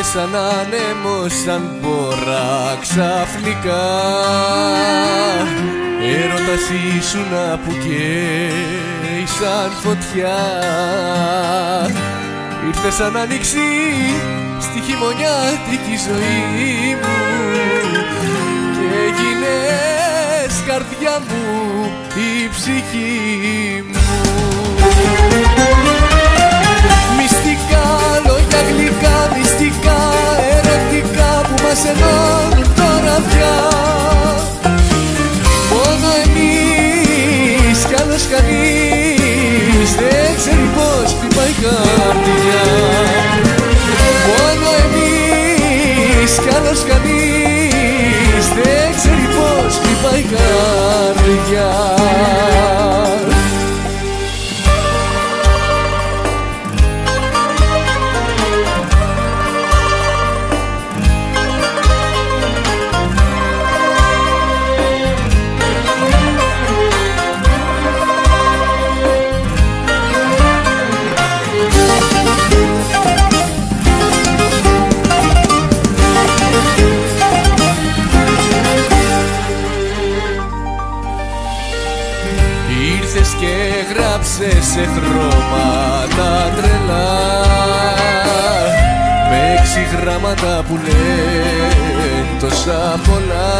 σαν άνεμος, σαν πόρα ξαφνικά. Έρωτας ήσουνα που καίει σαν φωτιά. Ήρθε σαν άνοιξη στη χειμωνιάτικη ζωή μου και έγινες καρδιά μου η ψυχή μου. Μυστικά λόγια γλυκά, μυστικά ερωτικά που μας ενώνουν τώρα πια. Μόνο εμείς κι άλλος κανείς δεν ξέρει πως χτυπάει η καρδιά. Μόνο εμείς κι άλλος κανείς δεν ξέρει πως χτυπάει η καρδιά. Και γράψε σε χρώματα τρελά με 6 γράμματα που λένε τόσα πολλά.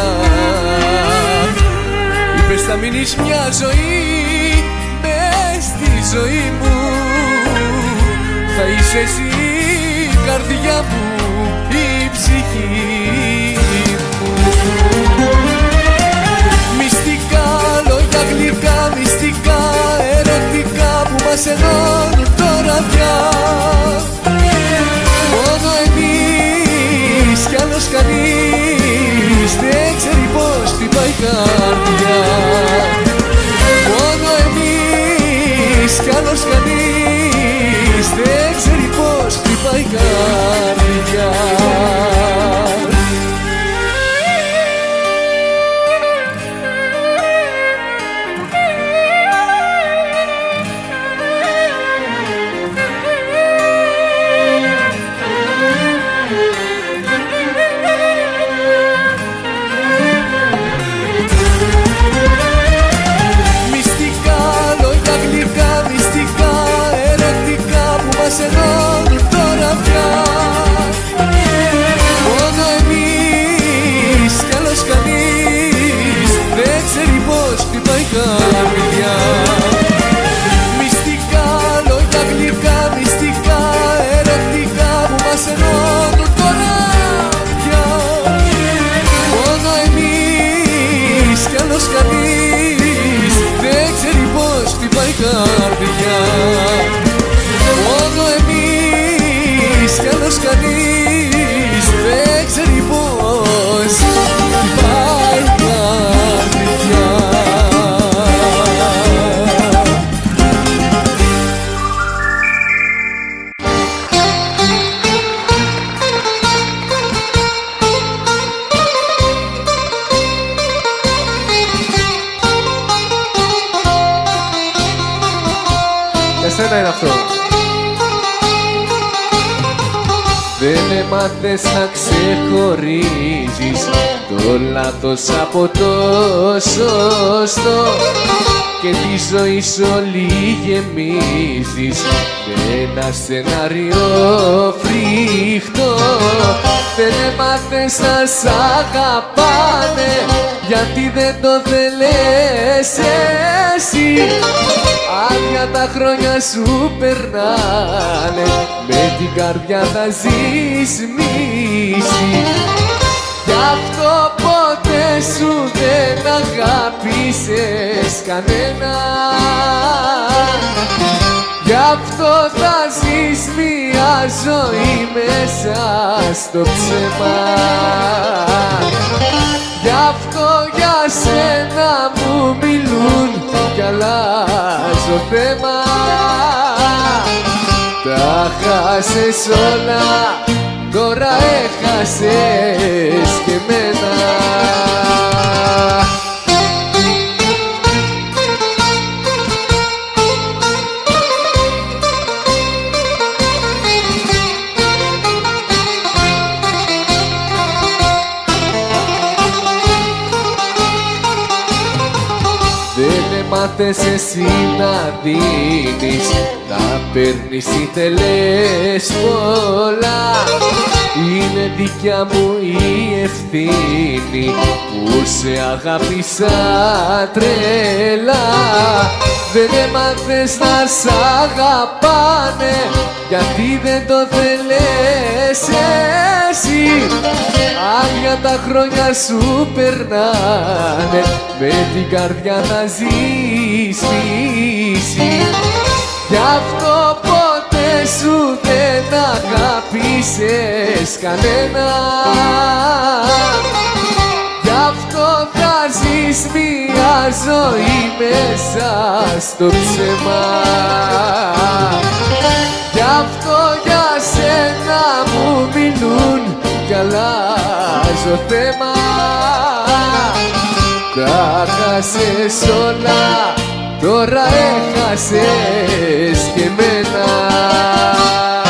Είπες θα μείνεις μια ζωή μες στη ζωή μου. Θα είσαι εσύ η καρδιά μου, η ψυχή μου. Μυστικά λόγια γλυκά, μυστικά ερωτικά που μας ενώνουν τώρα πια. Μόνο εμείς κι άλλος κανείς δεν ξέρει πως χτυπάει η καρδιά. Μόνο εμείς κι άλλος κανείς δεν ξέρει πως χτυπάει η καρδιά. Μας ενώνουν τώρα πια. Μόνο εμείς κι άλλος κανείς δεν ξέρει πως χτυπάει η καρδιά. Μυστικά λόγια γλυκά, μυστικά ερωτικά που μας ενώνουν τώρα πια. Μόνο εμείς κι άλλος κανείς δεν ξέρει πως χτυπάει η καρδιά. Μόνο εμείς κι άλλος κανείς δεν ξέρει πως χτυπάει η καρδιά. Εσένα είναι αυτό. Δεν έμαθες να ξεχωρίζεις το λάθος από το σωστό και τη ζωή σου όλη γεμίζεις με ένα σενάριο φρικτό. Δεν έμαθες να σ' αγαπάνε γιατί δεν το θέλες εσύ. Άδεια τα χρόνια σου περνάνε, με την καρδιά θα ζεις μίση. Γι' αυτό ποτέ σου δεν αγάπησες κανένα. Γι' αυτό θα ζεις μια ζωή μέσα στο ψέμα. Γι' αυτό για σένα μου μιλούν κι αλλάζω θέμα. Τα χάσες όλα, τώρα έχασες και εμένα. μάθες εσύ να δίνεις, να παίρνεις είτε λες πολλά. Είναι δικιά μου η ευθύνη που σε αγάπησα τρέλα. Δεν έμαθες να σ' αγαπάνε, γιατί δεν το θέλες εσύ. Άδεια τα χρόνια σου περνάνε, με την καρδιά να ζήσεις. Γι' αυτό ποτέ σου δεν αγάπησες κανένα. Γι' αυτό θα ζεις μια ζωή μέσα στο ψέμα. Γι' αυτό για σένα μου μιλούν κι αλλάζω θέμα. Τα χάσες όλα, τώρα έχασες και εμένα.